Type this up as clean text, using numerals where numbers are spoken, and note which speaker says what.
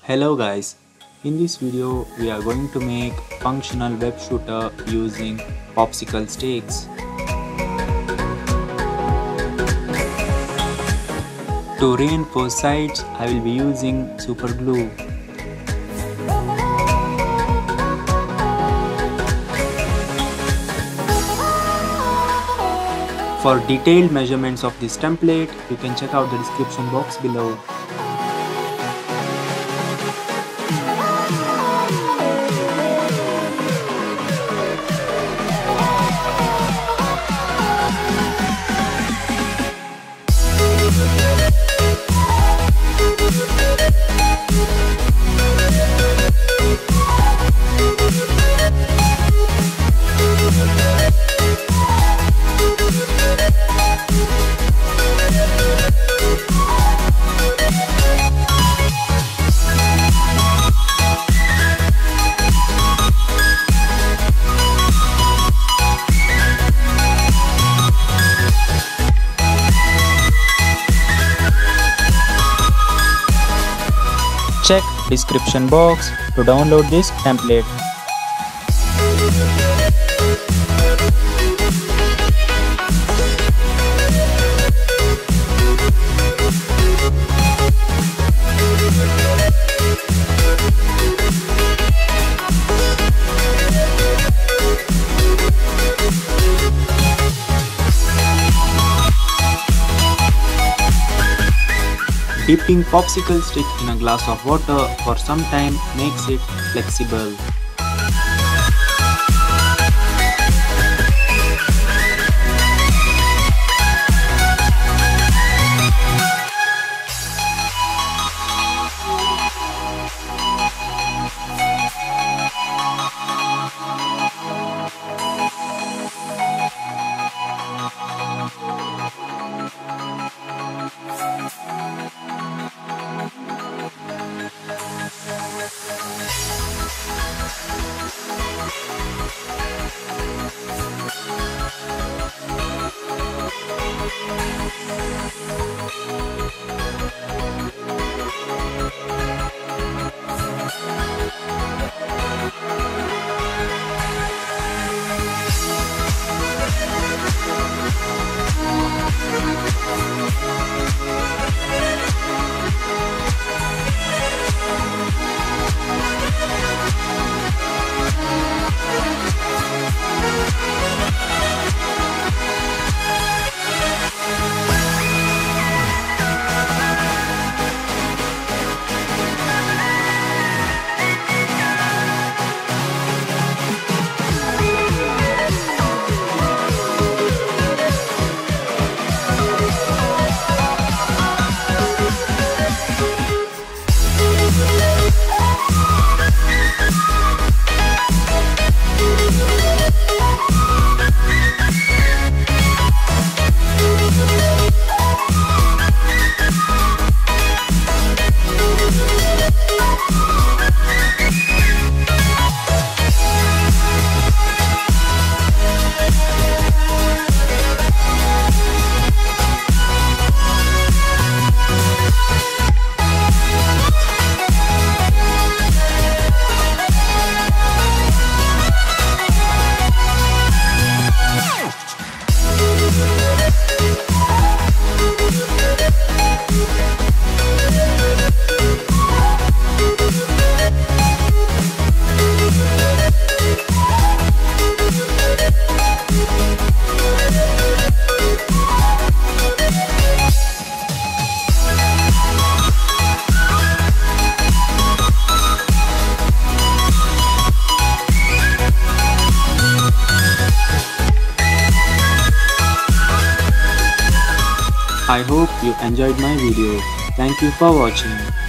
Speaker 1: Hello guys, in this video we are going to make functional web shooter using popsicle sticks. To reinforce sides I will be using super glue. For detailed measurements of this template you can check out the description box below. Check description box to download this template. Dipping popsicle stick in a glass of water for some time makes it flexible. I hope you enjoyed my video. Thank you for watching.